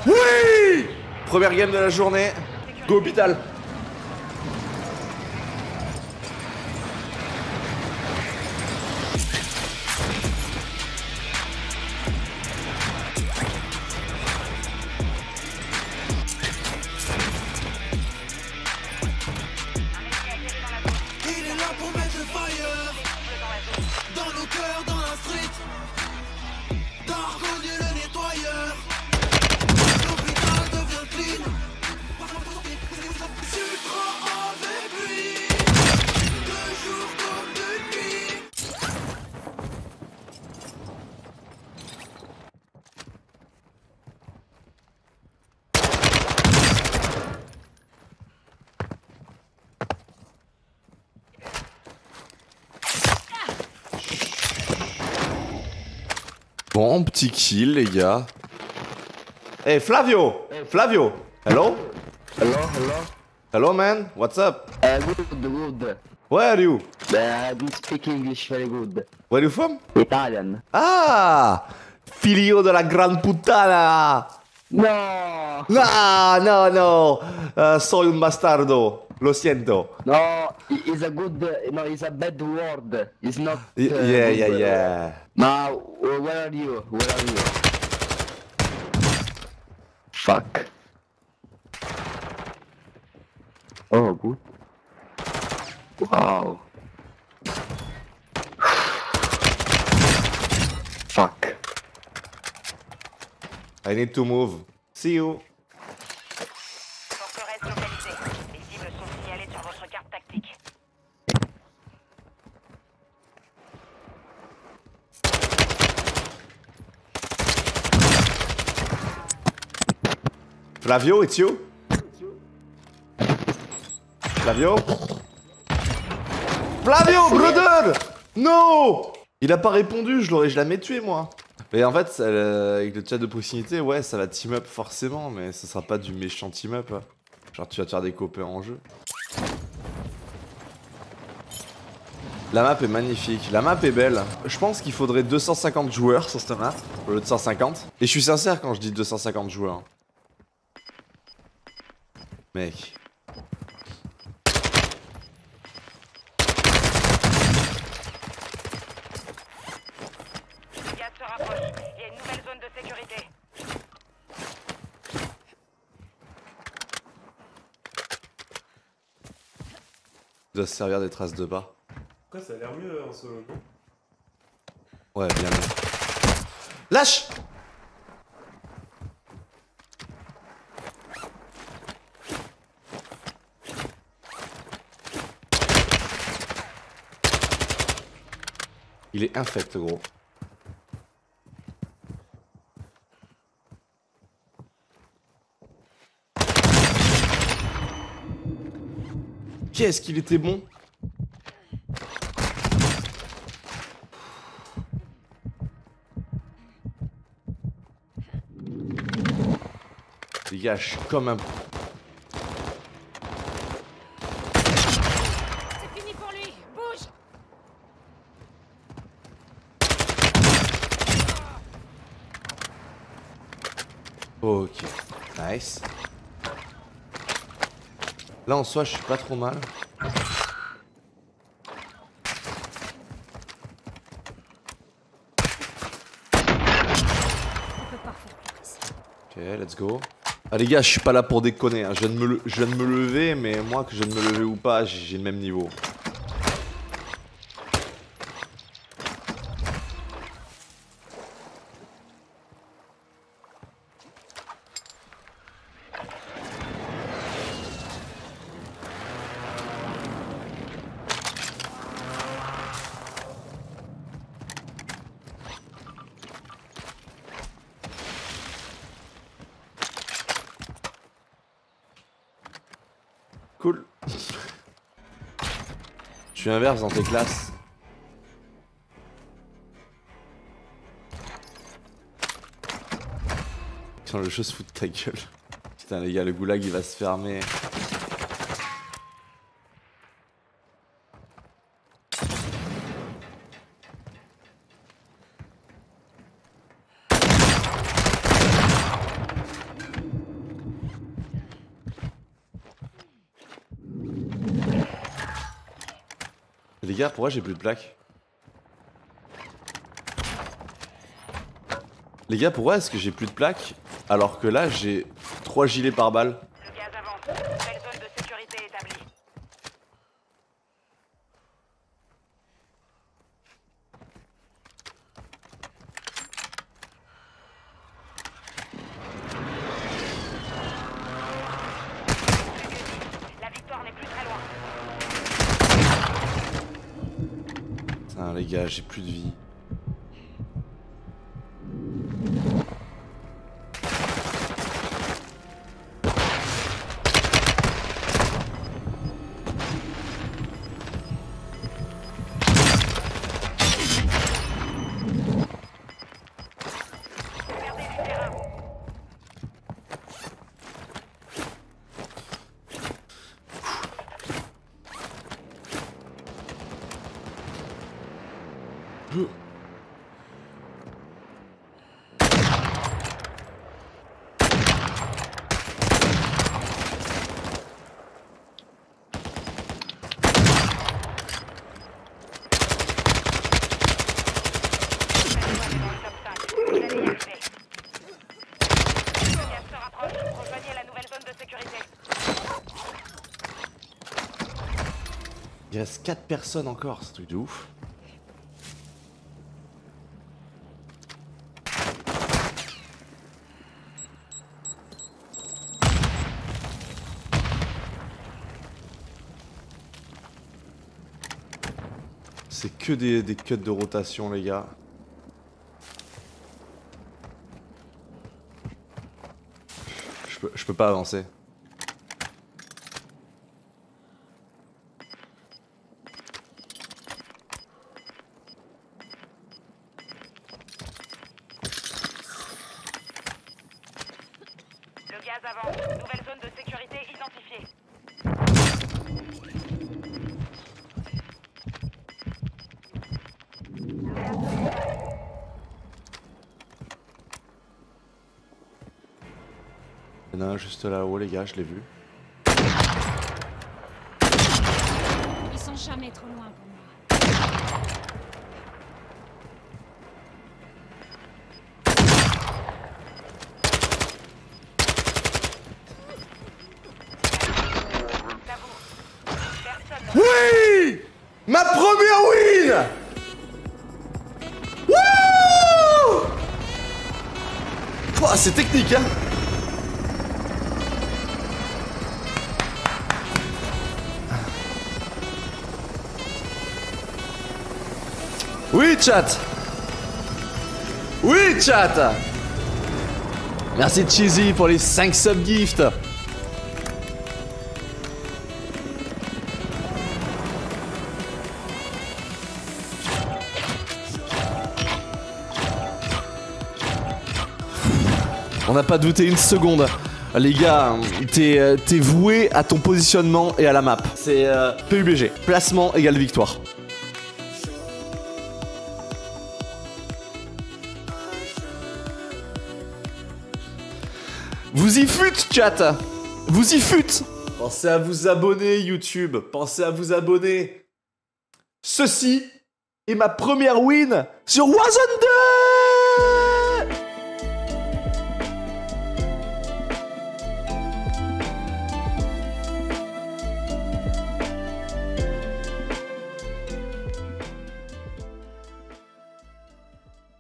Oui! Première game de la journée. Go hôpital. Il est là pour mettre le fire dans nos cœurs, dans la street. T'as reconnu le nettoyeur. L'hôpital devient clean. Sucre avec lui. De jour comme de nuit. Bon, petit kill, les gars. Hey, Flavio! Flavio! Hello? Hello. Hello, man? What's up? Good. Where are you? I do speak English very good. Where are you from? Italian. Ah! Figlio della gran puttana! No! No! Soy un bastardo. Lo siento. No, it's a good. No, it's a bad word. It's not. Yeah. Now, where are you? Fuck. Oh, good. Wow. Fuck. I need to move. See you. Forteresse localisée. Les cibles sont signalées sur votre carte tactique. Flavio, it's you? Flavio? Flavio, brother! No! Il a pas répondu, je l'aurais jamais tué, moi. Mais en fait, avec le chat de proximité, ouais, ça va team up forcément, mais ce sera pas du méchant team up. Genre, tu vas te faire des copains en jeu. La map est magnifique, la map est belle. Je pense qu'il faudrait 250 joueurs sur cette map, au lieu de 150. Et je suis sincère quand je dis 250 joueurs. Mec. Les gaz se rapprochent. Il y a une nouvelle zone de sécurité. Il doit se servir des traces de pas. Après, ça a l'air mieux en solo, non? Ouais, bien mieux. Lâche! Il est infect, gros. Qu'est-ce qu'il était bon! Les gars, je suis comme un... C'est fini pour lui. Bouge. Ok, nice. Là en soi je suis pas trop mal. Ok, let's go. Ah les gars, je suis pas là pour déconner, hein. Je viens de me lever, mais moi que je viens de me lever ou pas, j'ai le même niveau. Cool. Tu inverses dans tes classes. Putain, le jeu se fout de ta gueule. Putain les gars, le goulag il va se fermer. Les gars, pourquoi j'ai plus de plaques? Les gars, pourquoi est-ce que j'ai plus de plaques alors que là j'ai 3 gilets par balle? Le gaz avance. Nouvelle zone de sécurité établie. La victoire n'est plus très loin. Putain, les gars, j'ai plus de vie. Perdez du terrain. Vous allez y arriver. Le gaz se rapproche. Rejoignez la nouvelle zone de sécurité. Il reste 4 personnes encore, c'est un truc de ouf. C'est que des cuts de rotation, les gars. Je peux pas avancer. Le gaz avance. Nouvelle zone de sécurité identifiée. Il y en a un juste là-haut, les gars, je l'ai vu. Ils sont jamais trop loin pour moi. Personne. Oui! Ma première win! Wouh! Pouah, c'est technique, hein? Oui, chat! Oui, chat! Merci Cheesy pour les 5 subgifts! On n'a pas douté une seconde. Les gars, t'es voué à ton positionnement et à la map. C'est PUBG. Placement égale victoire. Vous y fûtes, chat! Vous y fûtes! Pensez à vous abonner, YouTube. Pensez à vous abonner. Ceci est ma première win sur Warzone 2!